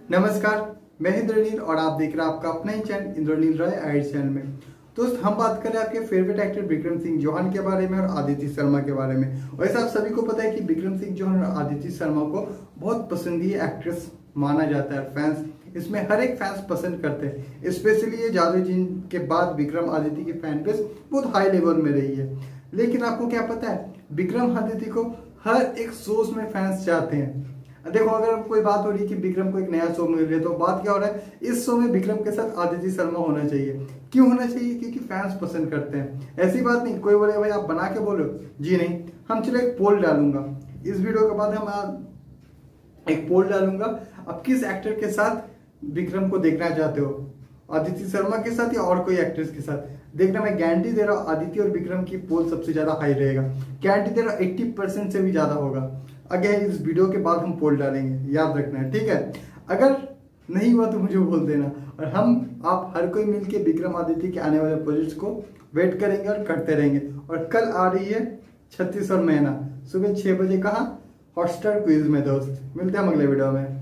नमस्कार, मैं इंद्रनील और आप देख रहे हैं आपका अपना ही channel Indranil Roy IIT channel में। दोस्त, हम बात कर रहे हैं आपके फेवरेट एक्टर विक्रम सिंह जोहन के बारे में और आदिति शर्मा के बारे में। वैसे आप सभी को पता है कि विक्रम सिंह जोहन और आदिति शर्मा को बहुत पसंदीदा एक्ट्रेस माना जाता है। फैंस इसमें हर एक फैंस पसंद करते हैं। स्पेशली ये जादू जिन के बाद विक्रम आदिति की फैन बेस बहुत हाई लेवल में रही है। लेकिन आपको क्या पता है, विक्रम आदिति को हर एक शोज में फैंस चाहते हैं। देखो, अगर कोई बात हो रही है कि विक्रम को एक नया शो मिल रहा है, तो बात क्या हो रहा है, इस शो में विक्रम के साथ आदिति शर्मा होना चाहिए। क्यों होना चाहिए? क्योंकि फैंस पसंद करते हैं। ऐसी बात नहीं कोई बोले भाई आप बना के बोलो, जी नहीं, हम चलो एक पोल डालूंगा। इस वीडियो के बाद हम एक पोल डालूंगा, आप किस एक्टर के साथ विक्रम को देखना चाहते हो, आदिति शर्मा के साथ या और कोई एक्ट्रेस के साथ? देखना, मैं गारंटी दे रहा हूँ आदिति और विक्रम की पोल सबसे ज्यादा हाई रहेगा। गारंटी दे रहा हूँ 80% से भी ज्यादा होगा। अगर इस वीडियो के बाद हम पोल डालेंगे, याद रखना है, ठीक है? अगर नहीं हुआ तो मुझे बोल देना, और हम आप हर कोई मिलके विक्रम आदित्य के आने वाले प्रोजेक्ट्स को वेट करेंगे और करते रहेंगे। और कल आ रही है 36 और महीना सुबह 6 बजे, कहाँ? हॉटस्टार क्विज में। दोस्त, मिलते हैं हम अगले वीडियो में।